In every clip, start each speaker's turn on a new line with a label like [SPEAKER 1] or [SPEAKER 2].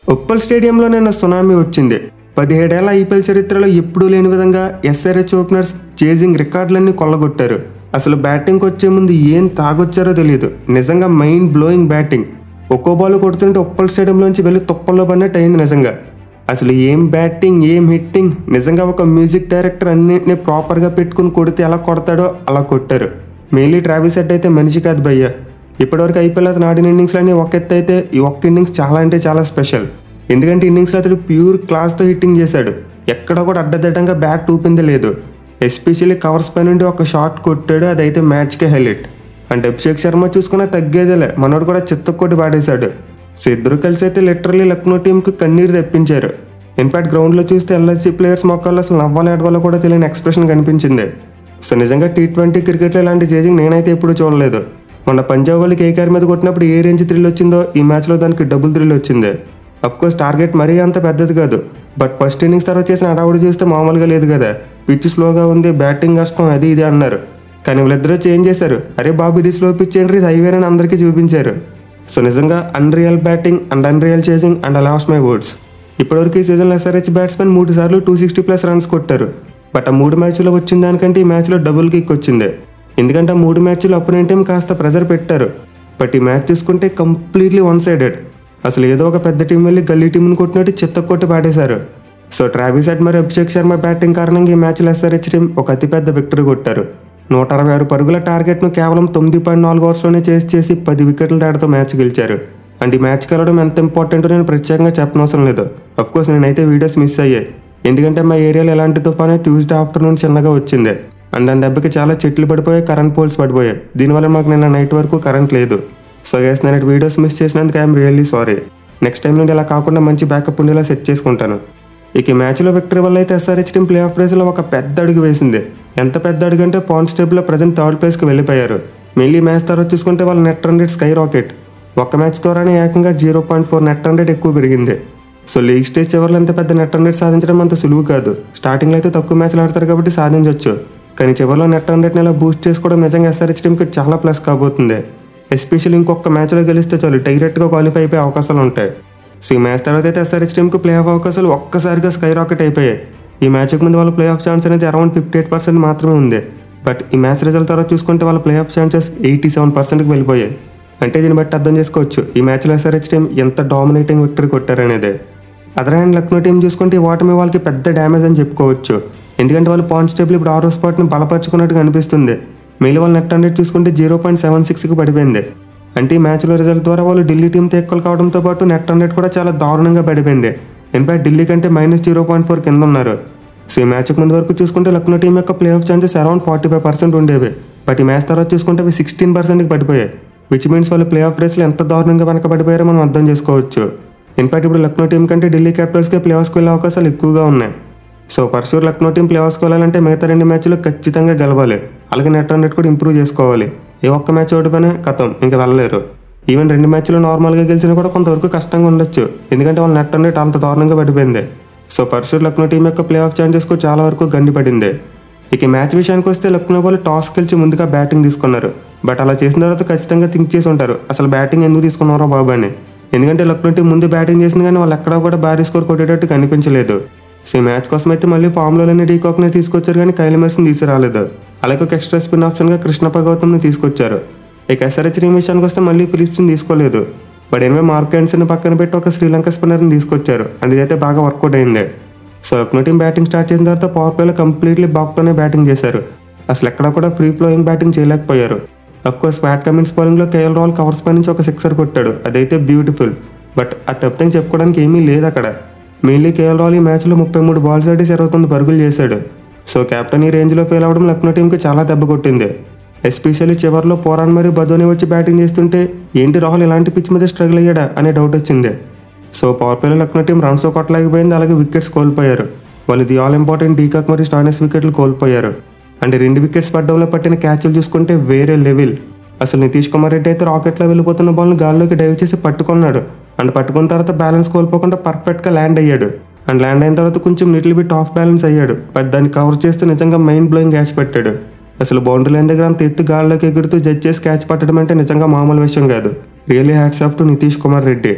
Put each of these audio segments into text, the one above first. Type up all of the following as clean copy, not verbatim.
[SPEAKER 1] ఉప్పల్ స్టేడియంలో నిన్న సునామీ వచ్చింది. 17 ఏళ్ల ఐపీఎల్ చరిత్రలో ఎప్పుడూ లేని విధంగా ఎస్ఆర్హెచ్ ఓపెనర్స్ చేజింగ్ రికార్డులన్నీ కొల్లగొట్టారు. అసలు బ్యాటింగ్కి వచ్చే ముందు ఏం తాగొచ్చారో తెలియదు. నిజంగా మైండ్ బ్లోయింగ్ బ్యాటింగ్. ఒక్కో బాల్ కొడుతుంటే ఉప్పల్ స్టేడియంలోంచి వెళ్ళి తుప్పల్లో పడినట్టు అయింది. నిజంగా అసలు ఏం బ్యాటింగ్, ఏం హిట్టింగ్. నిజంగా ఒక మ్యూజిక్ డైరెక్టర్ అన్నింటినీ ప్రాపర్గా పెట్టుకుని కొడితే ఎలా కొడతాడో అలా కొట్టారు. మెయిన్లీ ట్రావిస్ హెడ్ అయితే మనిషి కాదు భయ్య. ఇప్పటివరకు ఐపీఎల్ అతను ఆడిన ఇన్నింగ్స్లన్నీ ఒక ఎత్తు అయితే ఈ ఒక్క ఇన్నింగ్స్ చాలా అంటే చాలా స్పెషల్. ఎందుకంటే ఇన్నింగ్స్లో అతడు ప్యూర్ క్లాస్తో హిట్టింగ్ చేశాడు. ఎక్కడ కూడా అడ్డదిడ్డంగా బ్యాట్ ఊపింది లేదు. ఎస్పెషల్లీ కవర్స్ పై నుండి ఒక షాట్ కొట్టాడు, అదైతే మ్యాచ్కే హైలైట్. అంటే అభిషేక్ శర్మ చూసుకున్నా తగ్గేదేలే, మనోడు కూడా చిత్తకొట్టి పాడేశాడు. సో ఇద్దరు కలిసి అయితే లిటరల్లీ లక్నో టీంకి కన్నీరు తెప్పించారు. ఇన్ఫాక్ట్ గ్రౌండ్లో చూస్తే ఎల్ఎస్సీ ప్లేయర్స్ మొక్కల్లో అసలు నవ్వాలి ఏడవాలో కూడా తెలియని ఎక్స్ప్రెషన్ కనిపించింది. సో నిజంగా T20 క్రికెట్లో ఇలాంటి చేజింగ్ నేనైతే ఎప్పుడూ చూడలేదు. మొన్న పంజాబ్ వాళ్ళకి కేకేఆర్ మీద కొట్టినప్పుడు ఏ రేంజ్ థ్రిల్ వచ్చిందో ఈ మ్యాచ్లో దానికి డబుల్ థ్రిల్ వచ్చింది. అఫ్కోర్స్ టార్గెట్ మరీ అంత పెద్దది కాదు, బట్ ఫస్ట్ ఇన్నింగ్స్ తర్వాత చేసిన హడావుడి చూస్తే మామూలుగా లేదు కదా. పిచ్ స్లోగా ఉంది, బ్యాటింగ్ కష్టం, అది ఇది అన్నారు. కానీ వీళ్ళిద్దరూ చేంజ్ చేశారు. అరే బాబు ఇది స్లో పిచ్ ఏంటి, ఇది హైవేనని అందరికీ చూపించారు. సో నిజంగా unreal batting and unreal chasing and I lost my words. ఇప్పటివరకు ఈ సీజన్లో ఎస్ఆర్హెచ్ బ్యాట్స్మెన్ 3 సార్లు 260+ రన్స్ కొట్టారు. బట్ ఆ 3 మ్యాచ్లో వచ్చిన దానికంటే ఈ మ్యాచ్లో డబుల్ కిక్ వచ్చింది. ఎందుకంటే ఆ 3 మ్యాచ్లు అపోనెంట్ టీం కాస్త ప్రెజర్ పెట్టారు. బట్ ఈ మ్యాచ్ చూసుకుంటే కంప్లీట్లీ వన్ సైడెడ్. అసలు ఏదో ఒక పెద్ద టీం వెళ్ళి గల్లీ టీంని కొట్టినట్టు చెత్త కొట్టి పాడేశారు. సో ట్రావిస్ హెడ్ మరియు అభిషేక్ శర్మ బ్యాటింగ్ కారణంగా ఈ మ్యాచ్లో ఎస్ఆర్హెచ్ టీం ఒక అతిపెద్ద విక్టరీ కొట్టారు. 166 పరుగుల టార్గెట్ను కేవలం 9.4 ఓవర్స్లోనే చేసి 10 వికెట్ల తేడాతో మ్యాచ్ గెలిచారు. అండ్ ఈ మ్యాచ్ గెలవడం ఎంత ఇంపార్టెంటో నేను ప్రత్యేకంగా చెప్పనవసరం లేదు. అఫ్కోర్స్ నేనైతే వీడియోస్ మిస్ అయ్యాయి, ఎందుకంటే మా ఏరియాలో ఎలాంటి తుఫానే ట్యూస్డే ఆఫ్టర్నూన్ చిన్నగా వచ్చింది. అండ్ దాని దెబ్బకి చాలా చెట్లు పడిపోయాయి, కరెంట్ పోల్స్ పడిపోయాయి. దీనివల్ల మాకు నిన్న నైట్ వరకు కరెంట్ లేదు. సో గైస్ నేను వీడియోస్ మిస్ చేసినందుకు I'm really sorry. Next time నుండి ఇలా కాకుండా మంచి బ్యాకప్ ఉండేలా సెట్ చేసుకుంటాను. ఇక ఈ మ్యాచ్లో విక్టరీ వల్ల అయితే ఎస్ఆర్హెచ్ టీం ప్లే ఆఫ్ రేస్లో ఒక పెద్ద అడుగు వేసింది. ఎంత పెద్ద అడుగు అంటే పాయింట్స్ టేబుల్లో ప్రజెంట్ 3rd ప్లేస్కి వెళ్ళిపోయారు. మెయిన్లీ మ్యాచ్ తర్వాత చూసుకుంటే వాళ్ళ net run rate sky rocket. ఒక్క మ్యాచ్ ద్వారానే ఏకంగా 0.4 నెట్ రన్ రేట్ ఎక్కువ పెరిగింది. సో లీగ్ స్టేజ్ చివరిలో అంత పెద్ద నెట్ రన్ రేట్ సాధించడం అంత సులువు కాదు. స్టార్టింగ్లో అయితే తక్కువ మ్యాచ్లు ఆడతారు కాబట్టి సాధించవచ్చు. కానీ చివరిలో నెట్ రన్ రేట్ని ఇలా బూస్ట్ చేసుకోవడం నిజంగా ఎస్ఆర్హెచ్ టీంకి చాలా ప్లస్ కాబోతుంది. ఎస్పెషల్లీ ఇంకొక మ్యాచ్లో గెలిస్తే చాలు డైరెక్ట్గా క్వాలిఫై అయిపోయే అవకాశాలు ఉంటాయి. సో ఈ మ్యాచ్ తర్వాత అయితే ఎస్ఆర్హెచ్ టీంకి ప్లే ఆఫ్ అవకాశాలు ఒక్కసారిగా స్కై రాకెట్ అయిపోయాయి. ఈ మ్యాచ్కి ముందు వాళ్ళ ప్లే ఆఫ్ ఛాన్స్ అనేది అరౌండ్ 58% మాత్రమే ఉంది. బట్ ఈ మ్యాచ్ రిజల్ట్ తర్వాత చూసుకుంటే వాళ్ళ ప్లే ఆఫ్ ఛాన్సెస్ 87%కి వెళ్ళిపోయాయి. అంటే దీన్ని బట్టి అర్థం చేసుకోవచ్చు ఈ మ్యాచ్లో ఎస్ఆర్హెచ్ టీం ఎంత డామినేటింగ్ విక్టరీ కొట్టారనేది. అదర్ హ్యాండ్ లక్నో టీం చూసుకుంటే ఈ ఓటమి వాళ్ళకి పెద్ద డ్యామేజ్ అని చెప్పుకోవచ్చు. ఎందుకంటే వాళ్ళు పాయింట్స్ టేబుల్ ఇప్పుడు 6వ స్పాట్ని బలపరుచుకున్నట్టుగా అనిపిస్తుంది. మెయిన్ వాళ్ళ నెట్ రన్ రేట్ చూసుకుంటే 0.76కి పడిపోయింది. అంటే ఈ మ్యాచ్లో రిజల్ట్ ద్వారా వాళ్ళు ఢిల్లీ టీంతో ఈక్వల్ కావడంతో పాటు నెట్ రన్ రేట్ కూడా చాలా దారుణంగా పడిపోయింది. ఇన్ఫాక్ట్ ఢిల్లీ కంటే -0.4 కింద ఉన్నారు. సో ఈ మ్యాచ్కి ముందు వరకు చూసుకుంటే లక్నో టీం యొక్క ప్లే ఆఫ్ ఛాన్సెస్ అరౌండ్ 45% ఉండేవి. బట్ ఈ మ్యాచ్ తర్వాత చూసుకుంటే అవి 16%కి పడిపోయాయి. విచ్ మీన్స్ వాళ్ళు ప్లే ఆఫ్ రేస్లో ఎంత దారుణంగా వెనకబడిపోయారో మనం అర్థం చేసుకోవచ్చు. ఇన్ఫాక్ట్ ఇప్పుడు లక్నో టీం కంటే ఢిల్లీ క్యాపిటల్స్కి ప్లే ఆఫ్స్కి వెళ్ళే అవకాశాలు ఎక్కువగా ఉన్నాయి. So for sure Lucknow team play ఆఫ్స్కి వెళ్ళాలంటే మిగతా 2 మ్యాచ్లు ఖచ్చితంగా గెలవాలి. అలాగే నెట్ రన్ రేట్ కూడా ఇంప్రూవ్ చేసుకోవాలి. ఏ ఒక్క మ్యాచ్ ఓడిపోయినా కథం, ఇంకా వెళ్ళలేరు. ఈవెన్ 2 మ్యాచ్లు నార్మల్గా గెలిచినా కూడా కొంతవరకు కష్టంగా ఉండొచ్చు, ఎందుకంటే వాళ్ళ నెట్ రన్ రేట్ అంత దారుణంగా పడిపోయింది. సో పర్సూర్ లక్నో టీం యొక్క ప్లే ఆఫ్ ఛాన్సెస్కు చాలా వరకు గండిపడింది. ఇక మ్యాచ్ విషయానికి వస్తే లక్నో వాళ్ళు టాస్ గెలిచి ముందుగా బ్యాటింగ్ తీసుకున్నారు. బట్ అలా చేసిన తర్వాత ఖచ్చితంగా థింక్ చేసి ఉంటారు అసలు బ్యాటింగ్ ఎందుకు తీసుకున్నారో బాబు అని. ఎందుకంటే లక్నో టీం ముందు బ్యాటింగ్ చేసింది కానీ వాళ్ళు ఎక్కడా కూడా భారీ స్కోర్ కొట్టేటట్టు కనిపించలేదు. సో ఈ మ్యాచ్ కోసం అయితే మళ్ళీ ఫామ్లో లేని డీకాక్ని తీసుకొచ్చారు కానీ కైల్ మెర్స్ని తీసుకురాలేదు. అలాగే ఒక ఎక్స్ట్రా స్పిన్ ఆప్షన్గా కృష్ణప్ప గౌతమ్ని తీసుకొచ్చారు. ఇక ఎస్ఆర్హెచ్ టీం విషయానికి వస్తే మళ్ళీ ఫిలిప్స్ని తీసుకోలేదు. బట్ ఎనివే మార్క్ హ్యాండ్స్ని పక్కన పెట్టి ఒక శ్రీలంక స్పిన్నర్ని తీసుకొచ్చారు. అండ్ ఇదైతే బాగా వర్కౌట్ అయింది. So Lucknow team batting start చేసిన తర్వాత పవర్ ప్లేలో కంప్లీట్లీ బాక్తోనే బ్యాటింగ్ చేశారు. అసలు ఎక్కడా కూడా ఫ్రీ ఫ్లోయింగ్ బ్యాటింగ్ చేయలేకపోయారు. అఫ్కోర్స్ ప్యాట్ కమిన్స్ బౌలింగ్లో కేఎల్ రాహుల్ కవర్స్ పై నుంచి ఒక 6 కొట్టాడు, అదైతే బ్యూటిఫుల్. బట్ అది తప్పితే చెప్పుకోవడానికి ఏమీ లేదు అక్కడ. మెయిన్లీ కేఎల్ రాహుల్ ఈ మ్యాచ్లో 33 బాల్స్ ఆడి 29 పరుగులు చేశాడు. సో కెప్టెన్ ఈ రేంజ్లో ఫెయిల్ అవ్వడం లక్నో టీంకి చాలా దెబ్బ కొట్టింది. ఎస్పెషల్లీ చివరిలో పోరాన్ మరియు బదోని వచ్చి బ్యాటింగ్ చేస్తుంటే ఏంటి రాహుల్ ఇలాంటి పిచ్ మీద స్ట్రగుల్ అయ్యాడా అనే డౌట్ వచ్చింది. సో పవర్ ప్లేలో లక్నో టీం రన్స్ కొట్టలేకపోయింది, అలాగే వికెట్స్ కోల్పోయారు. వాళ్ళు ది ఆల్ ఇంపార్టెంట్ డీకాక్ మరియు స్టాయినిస్ వికెట్లు కోల్పోయారు. అంటే 2 వికెట్స్ పడ్డంలో పట్టిన క్యాచ్లు చూసుకుంటే వేరే లెవెల్. అసలు నితీష్ కుమార్ రెడ్డి అయితే రాకెట్లో వెళ్ళిపోతున్న బాల్ని గాల్లోకి డైవ్ చేసి పట్టుకున్నాడు. అండ్ పట్టుకున్న తర్వాత బ్యాలెన్స్ కోల్పోకుండా పర్ఫెక్ట్గా ల్యాండ్ అయ్యాడు. అండ్ ల్యాండ్ అయిన తర్వాత కొంచెం లిటిల్ బిట్ ఆఫ్ బ్యాలెన్స్ అయ్యాడు. బట్ దాన్ని కవర్ చేస్తూ నిజంగా మైండ్ బ్లోయింగ్ క్యాచ్ పెట్టాడు. అసలు బౌండరీ లైన్ దగ్గర అంత ఎత్తు గాల్లోకి ఎగురుతూ జడ్జ్ చేసి క్యాచ్ పట్టడం అంటే నిజంగా మామూలు విషయం కాదు. Really hats off to Nitish Kumar Reddy.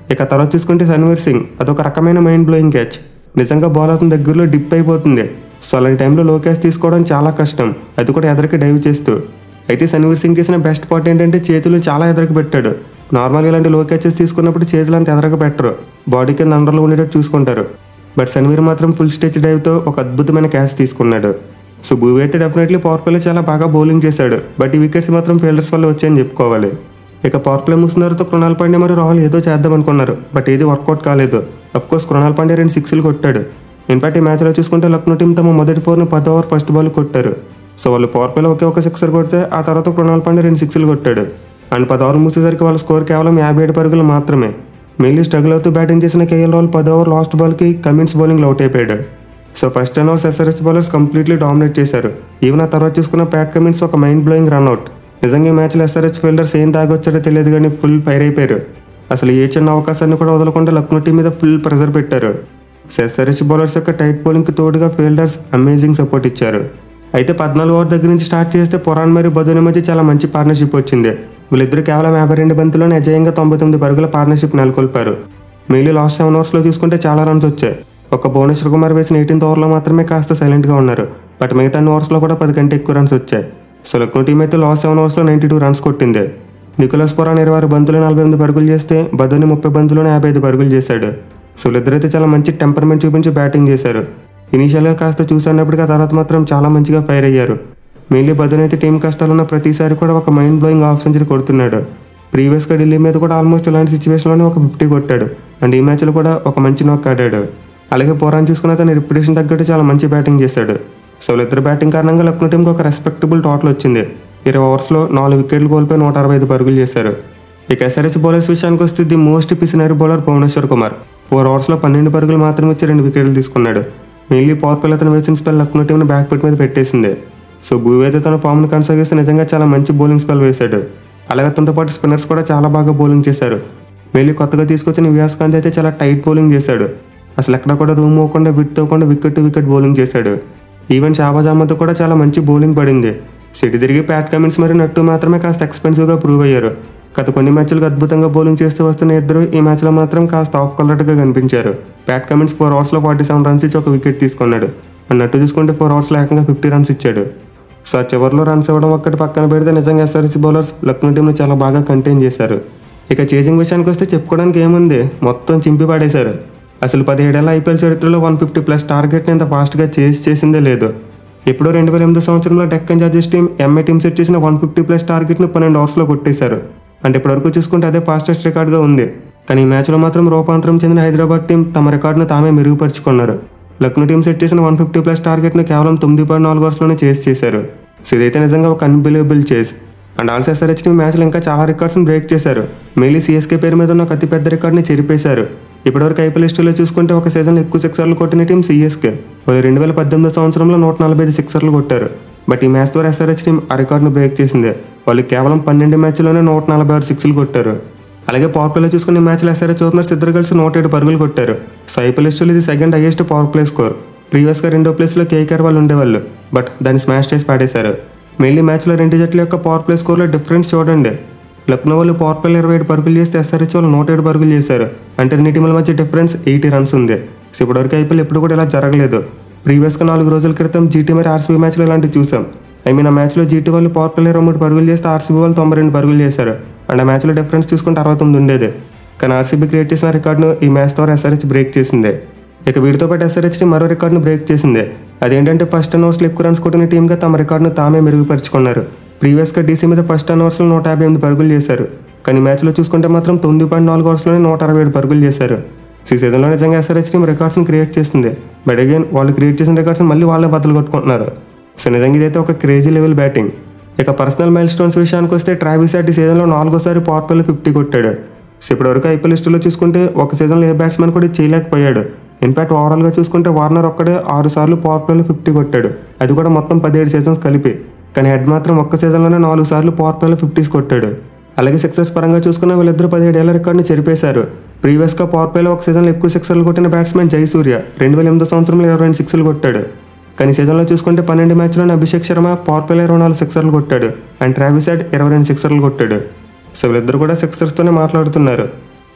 [SPEAKER 1] ఇక తర్వాత చూసుకుంటే సన్వీర్ సింగ్ అదొక రకమైన మైండ్ బ్లోయింగ్ క్యాచ్. నిజంగా బాల్ అతని దగ్గరలో డిప్ అయిపోతుంది. సో అలాంటి టైంలో లో క్యాచ్ తీసుకోవడం చాలా కష్టం, అది కూడా ఎదరికి డైవ్ చేస్తూ. అయితే సన్వీర్ సింగ్ చేసిన బెస్ట్ పార్ట్ ఏంటంటే చేతులు చాలా ఎదరికి పెట్టాడు. నార్మల్గా ఇలాంటి లో క్యాచెస్ తీసుకున్నప్పుడు చేతులు అంత ఎదరకు పెట్టరు, బాడీ కింద అండర్లో ఉండేటట్టు చూసుకుంటారు. బట్ సన్వీర్ మాత్రం ఫుల్ స్టెచ్ డైవ్తో ఒక అద్భుతమైన క్యాచ్ తీసుకున్నాడు. సో భువి అయితే డెఫినెట్లీ పవర్ ప్లేలో చాలా బాగా బౌలింగ్ చేశాడు, బట్ ఈ వికెట్స్ మాత్రం ఫీల్డర్స్ వల్ల వచ్చాయని చెప్పుకోవాలి. ఇక పవర్ ప్లే ముగిసిన తర్వాత కృణాల్ పాండ్యా మరియు రాహుల్ ఏదో చేద్దాం అనుకున్నారు, బట్ ఏది వర్కౌట్ కాలేదు. అఫ్కోర్స్ కృణాల్ పాండ్యా 2 సిక్స్లు కొట్టాడు. ఇన్ఫాక్ట్ ఈ మ్యాచ్లో చూసుకుంటే లక్నో టీం తమ మొదటి 4ని 10 ఓవర్ ఫస్ట్ బాల్ కొట్టారు. సో వాళ్ళు పవర్ ప్లేలో ఒక సిక్సర్ కొడితే ఆ తర్వాత కృణాల్ పాండ్యా 2 సిక్స్లు కొట్టాడు. అండ్ 10 ఓవర్లు ముగిసేసరికి వాళ్ళ స్కోర్ కేవలం 57 పరుగులు మాత్రమే. మెయిన్లీ స్ట్రగుల్ అవుతూ బ్యాటింగ్ చేసిన కేఎల్ రాహుల్ 10 ఓవర్ లాస్ట్ బాల్కి కమిన్స్ బౌలింగ్లో అవుట్ అయిపోయాడు. So first 10 overs SRH bowlers completely dominate చేశారు. ఈవెన్ ఆ తర్వాత చూసుకున్న ప్యాట్ కమిన్స్ ఒక మైండ్ బ్లోయింగ్ రన్అట్. నిజంగా ఈ మ్యాచ్లో ఎస్ఆర్హెచ్ ఫీల్డర్స్ ఏం తాగొచ్చారో తెలియదు కానీ ఫుల్ ఫైర్ అయిపోయారు. అసలు ఏ చిన్న అవకాశాన్ని కూడా వదలకుండా లక్నో టీం మీద ఫుల్ ప్రెజర్ పెట్టారు. సో ఎస్ఆర్హెచ్ బౌలర్స్ యొక్క టైట్ బౌలింగ్కి తోడుగా ఫీల్డర్స్ అమేజింగ్ సపోర్ట్ ఇచ్చారు. అయితే 14 ఓవర్ దగ్గర నుంచి స్టార్ట్ చేస్తే పొరాన్ మరియు బదోని మధ్య చాలా మంచి పార్ట్నర్షిప్ వచ్చింది. వీళ్ళిద్దరూ కేవలం 52 బంతుల్లోనే అజేయంగా 99 పరుగుల పార్ట్నర్షిప్ నెలకొల్పారు. మెయిన్లీ లాస్ట్ 7 ఓవర్స్లో తీసుకుంటే చాలా రన్స్ వచ్చాయి. ఒక భువనేశ్వర్ కుమార్ వేసిన 18th ఓవర్లో మాత్రమే కాస్త సైలెంట్గా ఉన్నారు, బట్ మిగతా అన్ని ఓవర్స్లో కూడా 10 కంటే ఎక్కువ రన్స్ వచ్చాయి. సో లక్నో టీం అయితే లాస్ట్ 7 ఓవర్స్లో 92 రన్స్ కొట్టింది. నికోలస్ పొరాన్ 26 బంతులు 48 పరుగులు చేస్తే బదోని 30 బంతుల్లోనే 55 పరుగులు చేశాడు. సో వీళ్ళిద్దరైతే చాలా మంచి టెంపర్మెంట్ చూపించి బ్యాటింగ్ చేశారు. ఇనీషియల్గా కాస్త చూసినప్పటికీ ఆ తర్వాత మాత్రం చాలా మంచిగా ఫైర్ అయ్యారు. మెయిన్లీ బదోని అయితే టీం కష్టాలున్న ప్రతిసారి కూడా ఒక మైండ్ బ్లోయింగ్ హాఫ్ సెంచరీ కొడుతున్నాడు. ప్రీవియస్గా ఢిల్లీ మీద కూడా ఆల్మోస్ట్ ఇలాంటి సిచ్యువేషన్లోనే ఒక 50 కొట్టాడు. అండ్ ఈ మ్యాచ్లో కూడా ఒక మంచి నాక్ ఆడాడు. అలాగే పొరాన్ చూసుకున్న తన రిప్యుటేషన్ తగ్గట్టు చాలా మంచి బ్యాటింగ్ చేశాడు. సో వీళ్ళిద్దరు బ్యాటింగ్ కారణంగా లక్నో టీంకి ఒక రెస్పెక్టబుల్ టోటల్ వచ్చింది. 20 ఓవర్స్లో 4 వికెట్లు కోల్పోయి 165 పరుగులు చేశారు. ఇక ఎస్ఆర్హెచ్ బౌలర్స్ విషయానికి వస్తే ది మోస్ట్ పిసినరీ బౌలర్ భువనేశ్వర్ కుమార్ 4 ఓవర్స్లో 12 పరుగులు మాత్రమే వచ్చి 2 వికెట్లు తీసుకున్నాడు. మెయిన్లీ పవర్ ప్లేలో అతను వేసిన స్పెల్ లక్నో టీంని బ్యాక్ ఫుట్ మీద పెట్టేసింది. సో భువి అయితే తన ఫామ్ను కొనసాగిస్తే నిజంగా చాలా మంచి బౌలింగ్ స్పెల్ వేశాడు. అలాగే అతనితో పాటు స్పిన్నర్స్ కూడా చాలా బాగా బౌలింగ్ చేశారు. మెయిన్లీ కొత్తగా తీసుకొచ్చిన వ్యాస్ కాంత్ అయితే చాలా టైట్ బౌలింగ్ చేశాడు. అసలు ఎక్కడ కూడా రూమ్ అవ్వకుండా విట్ అవ్వకుండా వికెట్ టు వికెట్ బౌలింగ్ చేశాడు. ఈవెన్ షాబాజ్ అహ్మద్ కూడా చాలా మంచి బౌలింగ్ పడింది. సిటీ తిరిగి ప్యాట్ కమిన్స్ మరియు నట్టు మాత్రమే కాస్త ఎక్స్పెన్సివ్గా ప్రూవ్ అయ్యారు. గత కొన్ని మ్యాచ్లకు అద్భుతంగా బౌలింగ్ చేస్తూ వస్తున్న ఇద్దరు ఈ మ్యాచ్లో మాత్రం కాస్త ఆఫ్ కలర్గా కనిపించారు. ప్యాట్ కమిన్స్ 4 ఓవర్స్లో 47 రన్స్ ఇచ్చి ఒక వికెట్ తీసుకున్నాడు. అండ్ నట్టు చూసుకుంటే 4 ఓవర్స్లో ఏకంగా 50 రన్స్ ఇచ్చాడు. సో చివరిలో రన్స్ ఇవ్వడం ఒక్కటి పక్కన పెడితే నిజంగా ఎస్ఆర్హెచ్ బౌలర్స్ లక్నో టీంని చాలా బాగా కంటైన్ చేశారు. ఇక చేజింగ్ విషయానికి వస్తే చెప్పుకోవడానికి ఏముంది, మొత్తం చింపి పడేశారు. అసలు 17 ఏళ్ల ఐపీఎల్ చరిత్రలో 150+ టార్గెట్ని ఇంత ఫాస్ట్గా చేసిందే లేదు. ఎప్పుడో 2008 సంవత్సరంలో Deccan Chargers team MI team set చేసిన 150+ టార్గెట్ని 12 ఓవర్స్లో కొట్టేశారు. అంటే ఇప్పటివరకు చూసుకుంటే అదే ఫాస్టెస్ట్ రికార్డుగా ఉంది. కానీ ఈ మ్యాచ్లో మాత్రం రూపాంతరం చెందిన హైదరాబాద్ టీం తమ రికార్డును తామే మెరుగుపరుచుకున్నారు. లక్నో టీం సెట్ చేసిన 150+ టార్గెట్ను కేవలం 9.4 ఓవర్స్లోనే చేశారు. సో ఇదైతే నిజంగా ఒక అన్బిలీవబుల్ చేస్. అండ్ ఆల్సో ఎస్ఆర్హెచ్ టీం మ్యాచ్లో ఇంకా చాలా రికార్డ్స్ని బ్రేక్ చేశారు. మెయిన్లీ సిఎస్కే పేరు మీద ఉన్న ఒక అతిపెద్ద రికార్డుని చెరిపేశారు. ఇప్పటివరకు ఐపీఎల్ హిస్టరీలో చూసుకుంటే ఒక సీజన్లో ఎక్కువ సిక్సర్లు కొట్టిన టీం సిఎస్కే. వాళ్ళు 2018 సంవత్సరంలో 145 సిక్సర్లు కొట్టారు. బట్ ఈ మ్యాచ్ ద్వారా ఎస్ఆర్హెచ్ టీం ఆ రికార్డును బ్రేక్ చేసింది. వాళ్ళు కేవలం 12 మ్యాచ్లోనే 146 సిక్స్లు కొట్టారు. అలాగే పవర్ ప్లేలో చూసుకునే మ్యాచ్లో ఎస్ఆర్హెచ్ ఓపెనర్స్ ఇద్దరు కలిసి 107 పరుగులు కొట్టారు. సో ఐపీఎల్ హిస్టరీలో ఇది second highest power play score. ప్రీవియస్గా 2వ ప్లేస్లో కేకేఆర్ వాళ్ళు ఉండేవాళ్ళు, బట్ దాన్ని స్మాష్ చేసి పాడేశారు. మెయిన్లీ మ్యాచ్లో 2 జట్ల యొక్క పవర్ ప్లే స్కోర్లో డిఫరెన్స్ చూడండి. లక్నో వాళ్ళు పవర్ ప్లేలో 27 పరుగులు చేస్తే ఎస్ఆర్హెచ్ వాళ్ళు 107 పరుగులు చేశారు. అంటే 2 టీంల మధ్య డిఫరెన్స్ 80 రన్స్ ఉంది. సో ఇప్పటివరకు ఐపీఎల్ ఎప్పుడు కూడా ఇలా జరగలేదు. ప్రీవియస్గా 4 రోజుల క్రితం జీటీ మరియు ఆర్సీబీ మ్యాచ్లో ఇలాంటివి చూసాం. ఆ మ్యాచ్లో జీటీ వాళ్ళు పవర్ ప్లేలో 23 పరుగులు చేస్తే ఆర్సీబీ వాళ్ళు 92 పరుగులు చేశారు. అండ్ ఆ మ్యాచ్లో డిఫరెన్స్ చూసుకుంటే 69 ఉండేది. కానీ ఆర్సీబీ క్రియేట్ చేసిన రికార్డును ఈ మ్యాచ్ ద్వారా ఎస్ఆర్హెచ్ బ్రేక్ చేసింది. ఇక వీటితో పాటు ఎస్ఆర్హెచ్ టీం మరో రికార్డును బ్రేక్ చేసింది. అదేంటంటే ఫస్ట్ 10 ఓవర్స్లో ఎక్కువ రన్స్ కొట్టిన టీంగా తమ రికార్డును తామే మెరుగుపరుచుకున్నారు. ప్రీవియస్గా డీసీ మీద ఫస్ట్ 10 ఓవర్స్లో 158 పరుగులు చేశారు. కానీ మ్యాచ్లో చూసుకుంటే మాత్రం 9.4 ఓవర్స్లోనే 167 పరుగులు చేశారు. ఈ సీజన్లో నిజంగా ఎస్ఆర్హెచ్ టీం రికార్డ్స్ని క్రియేట్ చేస్తుంది. బట్ అగైన్ వాళ్ళు క్రియేట్ చేసిన రికార్డ్స్ని మళ్ళీ వాళ్ళే బద్దలు కొట్టుకుంటున్నారు. సో నిజంగా ఇదైతే ఒక క్రేజీ లెవెల్ బ్యాటింగ్. ఇక పర్సనల్ మైల్ స్టోన్స్ విషయానికి వస్తే ట్రావిస్ హెడ్ ఈ సీజన్లో 4వసారి పవర్ ప్లేలో 50 కొట్టాడు. సో ఇప్పటివరకు ఐపీఎల్ హిస్టరీలో చూసుకుంటే ఒక సీజన్లో ఏ బ్యాట్స్మెన్ కూడా చేయలేకపోయాడు. ఇన్ఫాక్ట్ ఓవరాల్గా చూసుకుంటే వార్నర్ ఒక్కడే 6 సార్లు పవర్ ప్లేలో 50 కొట్టాడు, అది కూడా మొత్తం 17 సీజన్స్ కలిపి. కానీ హెడ్ మాత్రం ఒక్క సీజన్లోనే 4 సార్లు పవర్ ప్లేలో 50s కొట్టాడు. అలాగే సిక్సర్స్ పరంగా చూసుకున్న వీళ్ళిద్దరు 17 ఏళ్ల రికార్డుని చెరిపేశారు. ప్రీవియస్గా పవర్ ప్లేలో ఒక సీజన్లో ఎక్కువ సిక్సర్లు కొట్టిన బ్యాట్స్మెన్ జయసూర్య 2008 సంవత్సరంలో 22 సిక్స్లు కొట్టాడు. కానీ సీజన్లో చూసుకుంటే 12 మ్యాచ్లోనే అభిషేక్ శర్మ పవర్ ప్లేలో 24 సిక్సర్లు కొట్టాడు. అండ్ ట్రావిస్ హెడ్ 22 సిక్సర్లు కొట్టాడు. సో వీళ్ళిద్దరు కూడా సిక్సర్స్తోనే మాట్లాడుతున్నారు.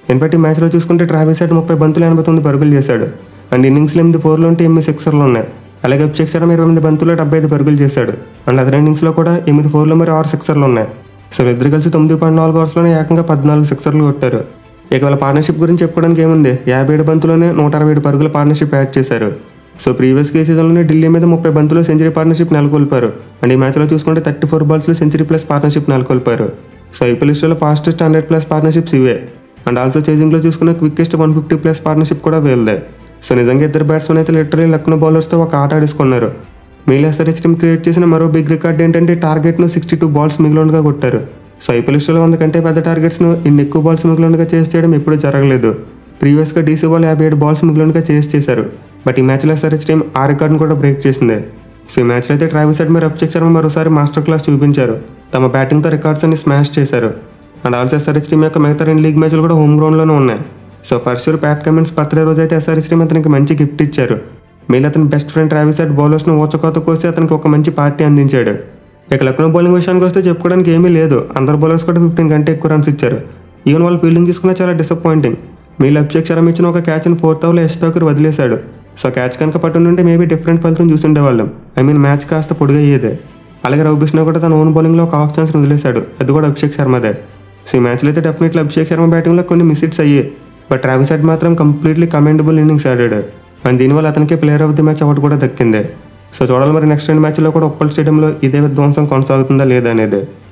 [SPEAKER 1] ఇన్ఫాక్ట్ ఈ మ్యాచ్లో చూసుకుంటే ట్రావిస్ హెడ్ 30 బంతులు 89 పరుగులు చేశాడు. అండ్ ఇన్నింగ్స్లో 8 4లు ఉంటే 8 సిక్సర్లు ఉన్నాయి. అలాగే అభిషేక్ శర్మ 28 బంతుల్లో 75 పరుగులు చేశాడు. అండ్ అదర్ ఇన్నింగ్స్లో కూడా 8 4లు మరి 6 సిక్సర్లు ఉన్నాయి. సో ఇద్దరు కలిసి 9.4 ఓవర్స్లోనే ఏకంగా 14 సిక్సర్లు కొట్టారు. ఇక వాళ్ళ పార్ట్నర్షిప్ గురించి చెప్పుకోవడానికి ఏముంది, 57 బంతుల్లోనే 167 పరుగుల పార్ట్నర్షిప్ యాడ్ చేశారు. సో ప్రీవియస్ సీజన్లోనే ఢిల్లీ మీద 30 బంతుల్లో సెంచరీ పార్ట్నర్షిప్ నెలకొల్పారు. అండ్ ఈ మ్యాచ్లో చూసుకుంటే 34 బాల్స్లో సెంచరీ ప్లస్ పార్ట్నర్షిప్ నెలకొల్పారు. సో ఐపీఎల్ హిస్టరీలో ఫాస్టెస్ట్ 100+ పార్ట్నర్షిప్స్ ఇవే. అండ్ ఆల్సో చేజింగ్లో చూసుకున్న క్విక్కెస్ట్ 150+ పార్ట్నర్షిప్ కూడా వీళ్ళదే. సో నిజంగా ఇద్దరు బ్యాట్స్మెన్ అయితే లిటరలీ లక్నో బౌలర్స్తో ఒక ఆట ఆడేసుకున్నారు. మీలో ఎస్ఆర్హెచ్ టీమ్ క్రియేట్ చేసిన మరో బిగ్ రికార్డ్ ఏంటంటే టార్గెట్ను 62 బాల్స్ మిగిలినగా కొట్టారు. సో ఐపీఎల్ హిస్టరీలో 100 కంటే పెద్ద టార్గెట్స్ను ఇన్ని ఎక్కువ బాల్స్ మిగిలినగా చేసి చేయడం ఎప్పుడూ జరగలేదు. ప్రీవియస్గా డీసీ వాళ్ళు 57 బాల్స్ మిగిలినగా చేశారు. బట్ ఈ మ్యాచ్లో ఎస్ఆర్హెచ్ టీమ్ ఆ రికార్డును కూడా బ్రేక్ చేసింది. సో ఈ మ్యాచ్లో అయితే ట్రావిస్ హెడ్ మరియు అభిషేక్ శర్మ మరోసారి మాస్టర్ క్లాస్ చూపించారు. తమ బ్యాటింగ్తో రికార్డ్స్ అన్ని స్మాష్ చేశారు. అండ్ ఆల్సో ఎస్ఆర్హెచ్ టీమ్ యొక్క మిగతా 2 లీగ్ మ్యాచ్లు కూడా హోమ్ గ్రౌండ్లోనే ఉన్నాయి. So first year Pat Cummins birthday రోజు అయితే ఎస్ఆర్హెచ్ టీమ్ అతనికి మంచి గిఫ్ట్ ఇచ్చారు. మీలో అతని బెస్ట్ ఫ్రెండ్ ట్రావిస్ హెడ్ బౌలర్స్ను ఊచకోత కోసి అతనికి ఒక మంచి పార్టీ అందించాడు. ఇక లక్నో బౌలింగ్ విషయానికి వస్తే చెప్పుకోవడానికి ఏమీ లేదు. అందరు బౌలర్స్ కూడా 15 కంటే ఎక్కువ రన్స్ ఇచ్చారు. ఈవెన్ వాళ్ళు ఫీల్డింగ్ తీసుకున్నా చాలా డిసప్పాయింటింగ్. మీలో అభిషేక్ శర్మ ఇచ్చిన ఒక క్యాచ్ని 4th ఓవర్లో యష్ ఠాకూర్ వదిలేశాడు. సో క్యాచ్ కనుక పట్టునుంటే మేబీ డిఫరెంట్ ఫలితం చూస్తుండేవాళ్ళం. మ్యాచ్ కాస్త పొడిగయ్యేదే. అలాగే రవి బిష్ణా కూడా తన ఓన్ బౌలింగ్లో ఒక హాఫ్ ఛాన్స్ వదిలేశాడు. అది కూడా అభిషేక్ శర్మదే. సో ఈ మ్యాచ్లో అయితే డెఫినెట్లీ అభిషేక్ శర్మ బ్యాటింగ్లో కొన్ని మిస్హిట్స్ అయ్యాయి. బట్ ట్రావిస్ హెడ్ మాత్రం కంప్లీట్లీ కమెండబుల్ ఇన్నింగ్స్ ఆడాడు. అండ్ దీనివల్ల అతనికి player of the match award కూడా దక్కింది. సో చూడాలి మరి నెక్స్ట్ 2 మ్యాచ్లో కూడా ఉప్పల్ స్టేడియంలో ఇదే విధ్వంసం కొనసాగుతుందా లేదా అనేది.